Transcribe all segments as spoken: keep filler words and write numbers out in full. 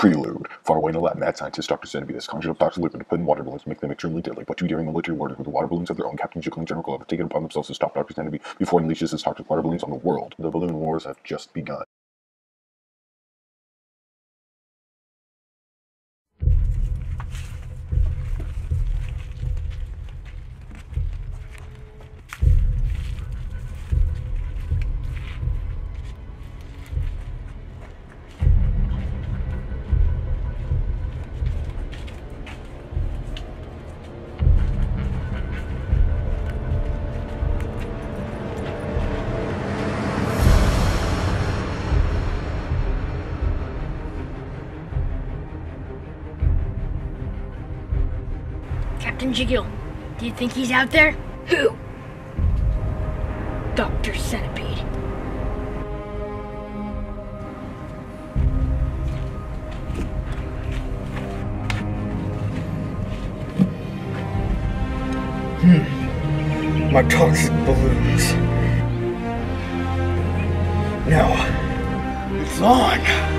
Prelude. Far away in the lab, mad scientist Doctor Centipede has conjured up Doctor Lupin to put in water balloons to make them extremely deadly, but two daring military orders with water balloons of their own, Captain Jiggle and General Glove, have taken upon themselves to stop Doctor Centipede before he unleashes his toxic water balloons on the world. The balloon wars have just begun. Captain Jiggle, do you think he's out there? Who? Doctor Centipede. Hmm. My toxic balloons. Now, it's on!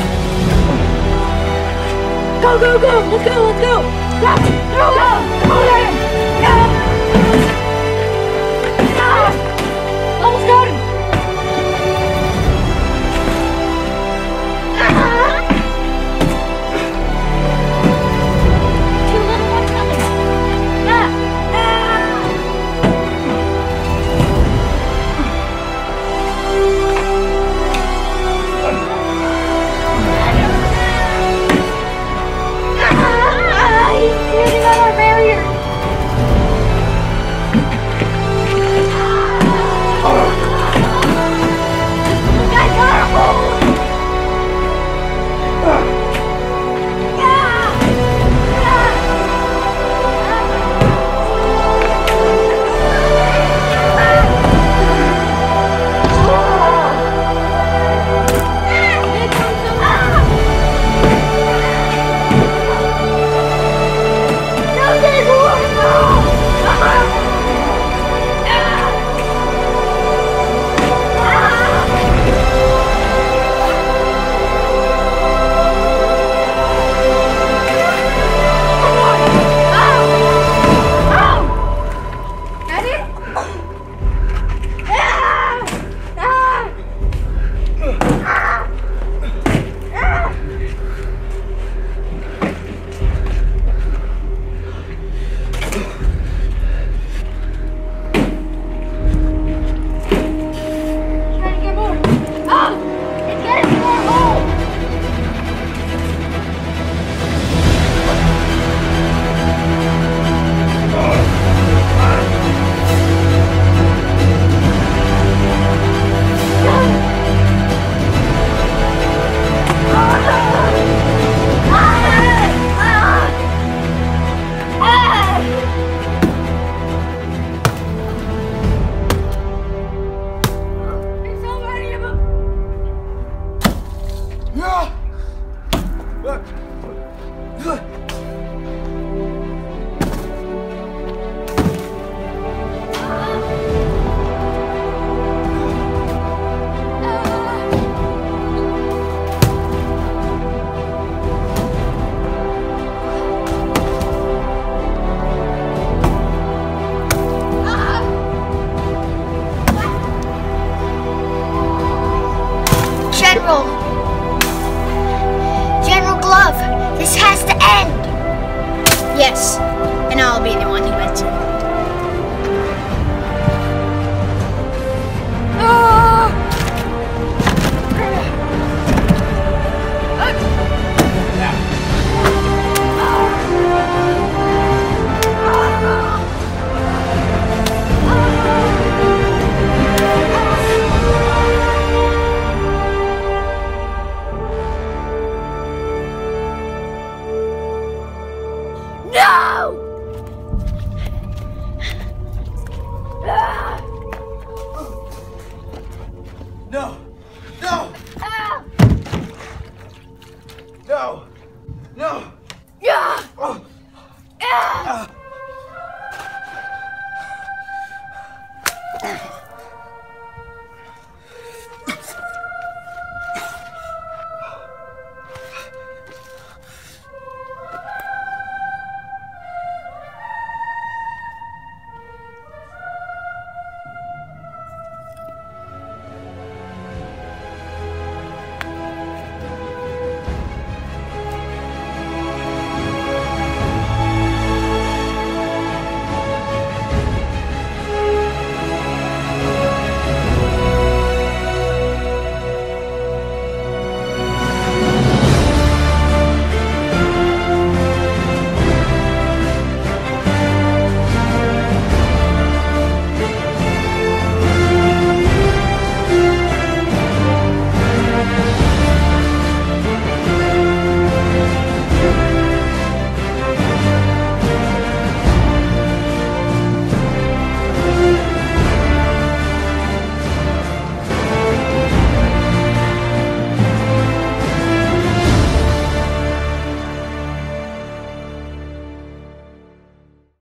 Go, go, go! Let's go, let's go! Go, go, go!